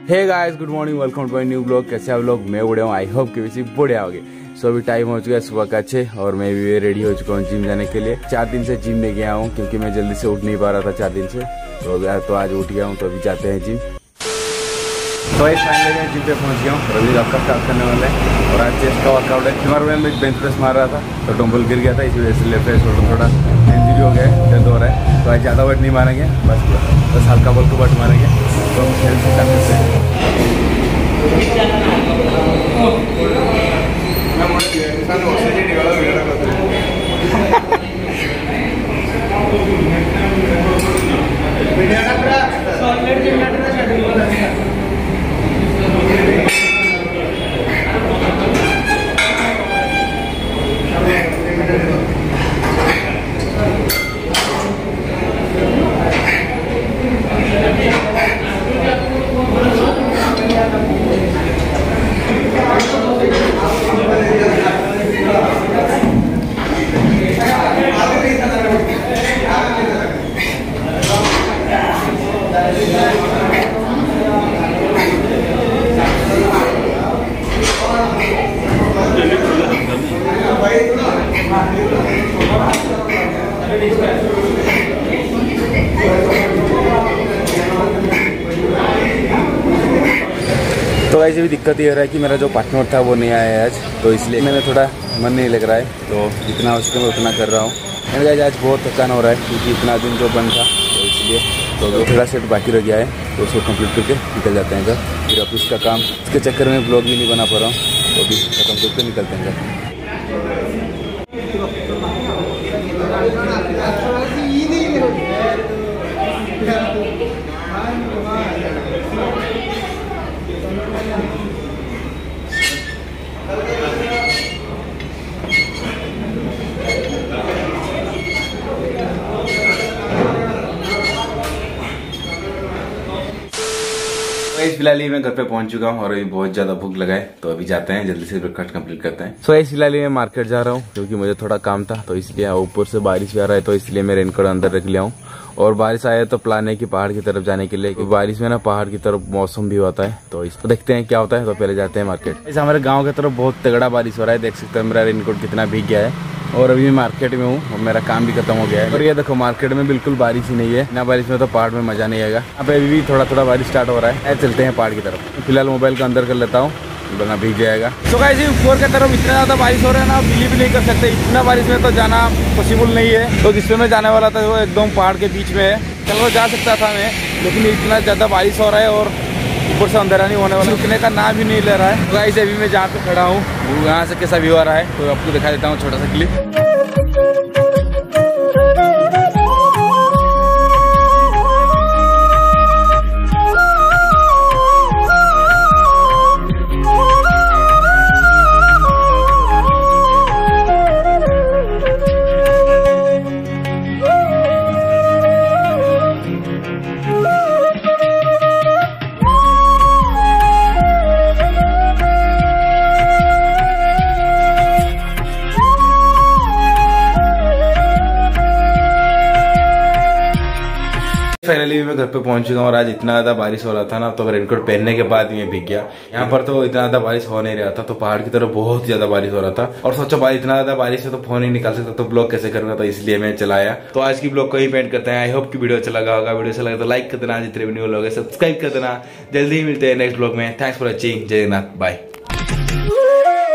Hey guys, good morning, welcome to my new blog. कैसे आप लोग? मैं बढ़िया हूँ, आई होप कि वैसे बढ़िया होगे। सो अभी टाइम हो चुका है सुबह का 6 और मैं भी रेडी हो चुका हूँ जिम जाने के लिए। 4 दिन से जिम नहीं गया हूँ क्योंकि मैं जल्दी से उठ नहीं पा रहा था 4 दिन से। तो आज उठ गया हूँ, तो अभी जाते हैं जिम। तो इस फाइनली मैं जिम पे पहुँच गया हूँ और अभी आपका स्टार्ट करने वाला है। और आज चेस्ट का वर्कआउट है। हमारे में बेंच प्रेस मार रहा था तो डंबल गिर गया था, इसी वजह से लेफ्ट साइड थोड़ा इंजरी हो गया है, दर्द हो रहा है। तो आज ज़्यादा वेट नहीं मारेंगे, बस हल्का बल्कू वेट मारेंगे तो हम हेल्थ से कर सकते हैं। तो ऐसे भी दिक्कत ये हो रहा है कि मेरा जो पार्टनर था वो नहीं आया है आज, तो इसलिए मैंने थोड़ा मन नहीं लग रहा है। तो जितना हो सके मैं उतना कर रहा हूँ। मैंने आज बहुत थकान हो रहा है क्योंकि इतना दिन जो बंद था, तो इसलिए तो थोड़ा सेट बाकी रह गया है, तो उसको कंप्लीट करके निकल जाते हैं घर। फिर ऑफिस का काम, इसके चक्कर में ब्लॉग भी नहीं बना पा रहा हूँ, तो अभी खत्म करके निकलते हैं घर। फिलहाल मैं घर पे पहुंच चुका हूं और अभी बहुत ज्यादा भूख लगा है, तो अभी जाते हैं जल्दी से ब्रेकफास्ट कंप्लीट करते हैं। सो फिलहाल मैं मार्केट जा रहा हूं क्योंकि मुझे थोड़ा काम था, तो इसलिए ऊपर से बारिश भी आ रहा है, तो इसलिए मैं रेनकोट अंदर रख लिया हूं। और बारिश आया तो प्लान है कि पहाड़ की तरफ जाने के लिए, क्योंकि बारिश में ना पहाड़ की तरफ मौसम भी होता है, तो इसको देखते हैं क्या होता है। तो पहले जाते हैं मार्केट। इस हमारे गाँव की तरफ बहुत तगड़ा बारिश हो रहा है, देख सकते हैं मेरा रेनकोट कितना भीग गया है। और अभी मैं मार्केट में हूँ और मेरा काम भी खत्म हो गया है। और ये देखो मार्केट में बिल्कुल बारिश ही नहीं है, ना बारिश में तो पहाड़ में मजा नहीं आएगा। अब अभी भी थोड़ा थोड़ा बारिश स्टार्ट हो रहा है। चलते हैं पहाड़ की तरफ। फिलहाल मोबाइल को अंदर कर लेता हूँ वरना भीग जाएगा। तो गाइस ऊपर की तरफ इतना ज्यादा बारिश हो रहा है ना, बिलीव भी नहीं कर सकते। इतना बारिश में तो जाना पॉसिबल नहीं है। तो जिसमें मैं जाने वाला था वो एकदम पहाड़ के बीच में है। चलो जा सकता था मैं, लेकिन इतना ज्यादा बारिश हो रहा है और ऊपर से अंधेरा नहीं होने वाला, रुकने का नाम भी नहीं ले रहा है। तो गाइस अभी मैं जहाँ पे खड़ा हूँ यहाँ से कैसा व्यू आ रहा है, तो आपको दिखा देता हूँ छोटा सा क्लिप। फाइनली मैं घर पे पहुंच चुका हूँ और आज इतना ज्यादा बारिश हो रहा था ना, तो रेनकोट पहनने के बाद मैं भीग गया। यहाँ पर तो इतना ज्यादा बारिश हो नहीं रहा था, तो पहाड़ की तरफ बहुत ज्यादा बारिश हो रहा था। और सोचो भाई इतना ज्यादा बारिश है तो फोन ही निकाल सकता, तो ब्लॉग कैसे करूंगा, तो इसलिए मैं चलाया। तो आज की ब्लॉग को ही पेंट करते हैं। आई होप की वीडियो अच्छा लगा होगा। वीडियो अच्छा लगा तो लाइक कर देना, जितने भी न्यू लोग हैं सब्सक्राइब कर देना। जल्दी ही मिलते हैं नेक्स्ट ब्लॉग में। Thanks for watching. जय जगन्नाथ, बाय।